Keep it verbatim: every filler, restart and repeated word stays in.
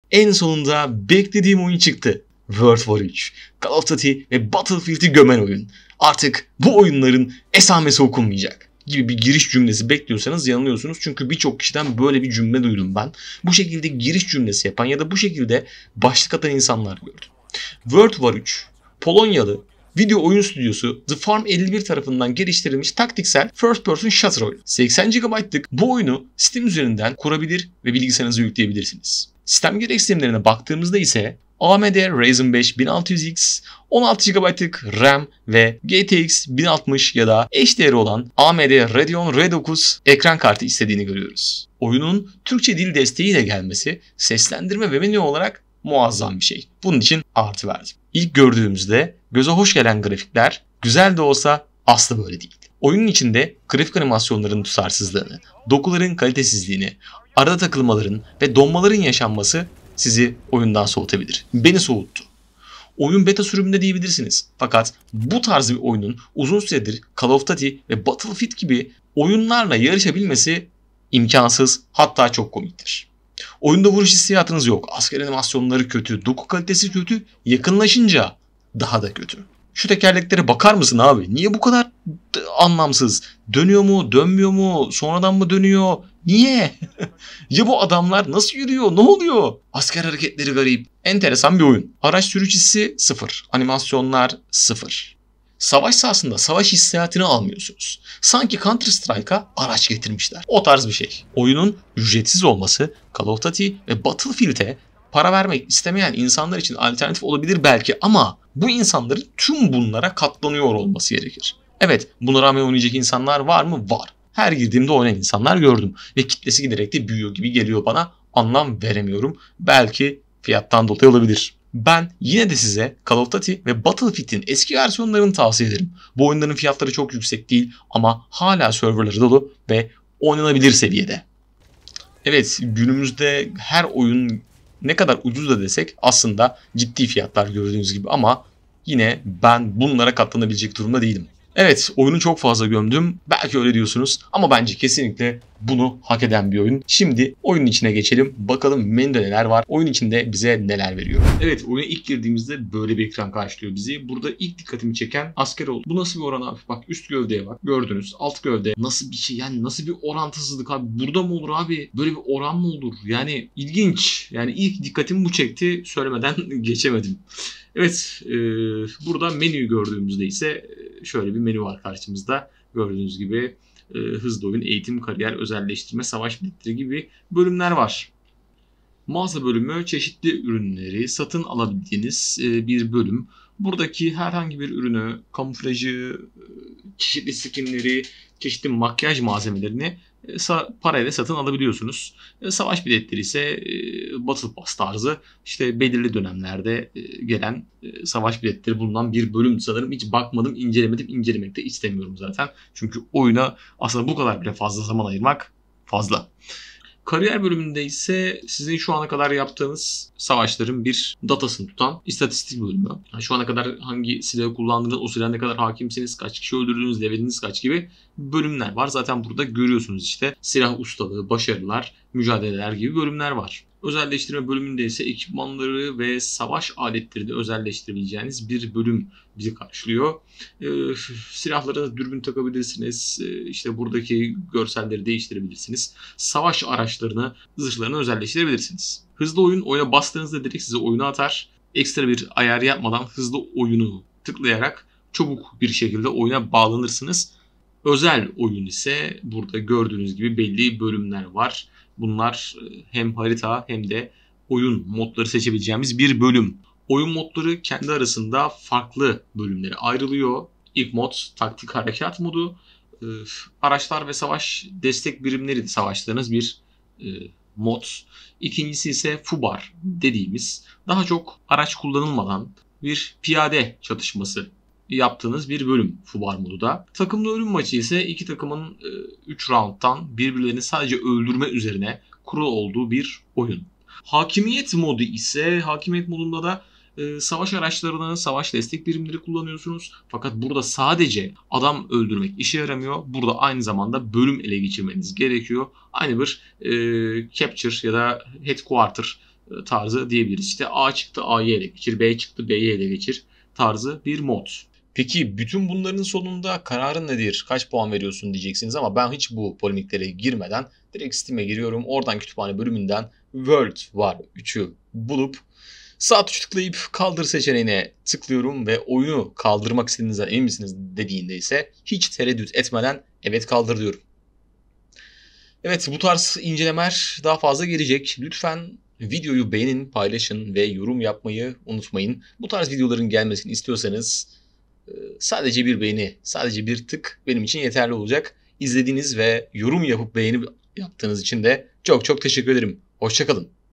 En sonunda beklediğim oyun çıktı. World War üç, Call of Duty ve Battlefield'i gömen oyun. Artık bu oyunların esamesi okunmayacak gibi bir giriş cümlesi bekliyorsanız yanılıyorsunuz. Çünkü birçok kişiden böyle bir cümle duydum ben. Bu şekilde giriş cümlesi yapan ya da bu şekilde başlık atan insanlar gördüm. World War üç, Polonyalı video oyun stüdyosu The Farm elli bir tarafından geliştirilmiş taktiksel first person shooter oyunu. seksen gigabaytlık bu oyunu Steam üzerinden kurabilir ve bilgisayarınıza yükleyebilirsiniz. Sistem gereksinimlerine baktığımızda ise A M D Ryzen beş bin altı yüz X, on altı gigabaytlık RAM ve G T X bin altmış ya da eşdeğeri olan A M D Radeon R dokuz ekran kartı istediğini görüyoruz. Oyunun Türkçe dil desteğiyle gelmesi seslendirme ve menü olarak muazzam bir şey. Bunun için artı verdim. İlk gördüğümüzde göze hoş gelen grafikler güzel de olsa asla böyle değil. Oyunun içinde grafik animasyonların tutarsızlığını, dokuların kalitesizliğini, arada takılmaların ve donmaların yaşanması sizi oyundan soğutabilir. Beni soğuttu. Oyun beta sürümünde diyebilirsiniz. Fakat bu tarz bir oyunun uzun süredir Call of Duty ve Battlefield gibi oyunlarla yarışabilmesi imkansız, hatta çok komiktir. Oyunda vuruş hissiyatınız yok. Asker animasyonları kötü, doku kalitesi kötü, yakınlaşınca daha da kötü. Şu tekerleklere bakar mısın abi? Niye bu kadar anlamsız? Dönüyor mu, dönmüyor mu, sonradan mı dönüyor? Niye? Ya bu adamlar nasıl yürüyor? Ne oluyor? Asker hareketleri garip. Enteresan bir oyun. Araç sürüş hissi sıfır. Animasyonlar sıfır. Savaş sahasında savaş hissiyatını almıyorsunuz. Sanki Counter Strike'a araç getirmişler. O tarz bir şey. Oyunun ücretsiz olması Call of Duty ve Battlefield'e para vermek istemeyen insanlar için alternatif olabilir belki ama bu insanların tüm bunlara katlanıyor olması gerekir. Evet, buna rağmen oynayacak insanlar var mı? Var. Her girdiğimde oynayan insanlar gördüm ve kitlesi giderek de büyüyor gibi geliyor bana. Anlam veremiyorum. Belki fiyattan dolayı olabilir. Ben yine de size Call of Duty ve Battlefield'in eski versiyonlarını tavsiye ederim. Bu oyunların fiyatları çok yüksek değil ama hala serverları dolu ve oynanabilir seviyede. Evet, günümüzde her oyun ne kadar ucuz da desek aslında ciddi fiyatlar gördüğünüz gibi ama yine ben bunlara katlanabilecek durumda değilim. Evet, oyunu çok fazla gömdüm. Belki öyle diyorsunuz ama bence kesinlikle bunu hak eden bir oyun. Şimdi oyunun içine geçelim. Bakalım menüde neler var. Oyun içinde bize neler veriyor. Evet, oyuna ilk girdiğimizde böyle bir ekran karşılıyor bizi. Burada ilk dikkatimi çeken asker oldu. Bu nasıl bir oran abi? Bak üst gövdeye bak. Gördünüz. Alt gövde. Nasıl bir şey? Yani nasıl bir orantısızlık abi? Burada mı olur abi? Böyle bir oran mı olur? Yani ilginç. Yani ilk dikkatimi bu çekti. Söylemeden geçemedim. Evet, e, burada menüyü gördüğümüzde ise şöyle bir menü var karşımızda. Gördüğünüz gibi e, hızlı oyun, eğitim, kariyer, özelleştirme, savaş biletleri gibi bölümler var. Mağaza bölümü çeşitli ürünleri satın alabildiğiniz e, bir bölüm. Buradaki herhangi bir ürünü, kamuflajı, çeşitli skinleri, çeşitli makyaj malzemelerini parayla satın alabiliyorsunuz. Savaş biletleri ise Battle Pass tarzı işte belirli dönemlerde gelen savaş biletleri bulunan bir bölüm sanırım. Hiç bakmadım, incelemedim, incelemek de istemiyorum zaten. Çünkü oyuna aslında bu kadar bile fazla zaman ayırmak fazla. Kariyer bölümünde ise sizin şu ana kadar yaptığınız savaşların bir datasını tutan istatistik bölümü. Yani şu ana kadar hangi silahı kullandınız, o silaha ne kadar hakimsiniz, kaç kişi öldürdünüz, leveliniz kaç gibi bölümler var. Zaten burada görüyorsunuz işte silah ustalığı, başarılar, mücadeleler gibi bölümler var. Özelleştirme bölümünde ise ekipmanları ve savaş aletlerini özelleştirebileceğiniz bir bölüm bizi karşılıyor. Ee, silahlara dürbün takabilirsiniz. Ee, işte buradaki görselleri değiştirebilirsiniz. Savaş araçlarını, zırhlarını özelleştirebilirsiniz. Hızlı oyun, oyuna bastığınızda direkt size oyuna atar. Ekstra bir ayar yapmadan hızlı oyunu tıklayarak çabuk bir şekilde oyuna bağlanırsınız. Özel oyun ise burada gördüğünüz gibi belli bölümler var. Bunlar hem harita hem de oyun modları seçebileceğimiz bir bölüm. Oyun modları kendi arasında farklı bölümlere ayrılıyor. İlk mod taktik harekat modu. Araçlar ve savaş destek birimleri de savaştığınız bir mod. İkincisi ise FUBAR dediğimiz daha çok araç kullanılmadan bir piyade çatışması yaptığınız bir bölüm FUBAR modu da. Takımlı ölüm maçı ise iki takımın üç round'dan birbirlerini sadece öldürme üzerine kurulu olduğu bir oyun. Hakimiyet modu ise hakimiyet modunda da e, savaş araçlarını, savaş destek birimleri kullanıyorsunuz. Fakat burada sadece adam öldürmek işe yaramıyor. Burada aynı zamanda bölüm ele geçirmeniz gerekiyor. Aynı bir e, capture ya da headquarter tarzı diyebiliriz. İşte A çıktı A'yı ele geçir, B çıktı B'yi ele geçir tarzı bir mod. Peki bütün bunların sonunda kararın nedir? Kaç puan veriyorsun diyeceksiniz ama ben hiç bu polemiklere girmeden direkt Steam'e giriyorum. Oradan kütüphane bölümünden World War üçü bulup sağ tuş tıklayıp kaldır seçeneğine tıklıyorum ve oyunu kaldırmak istediğinizden emin misiniz dediğinde ise hiç tereddüt etmeden evet kaldır diyorum. Evet, bu tarz incelemeler daha fazla gelecek. Lütfen videoyu beğenin, paylaşın ve yorum yapmayı unutmayın. Bu tarz videoların gelmesini istiyorsanız sadece bir beğeni, sadece bir tık benim için yeterli olacak. İzlediğiniz ve yorum yapıp beğeni yaptığınız için de çok çok teşekkür ederim. Hoşça kalın.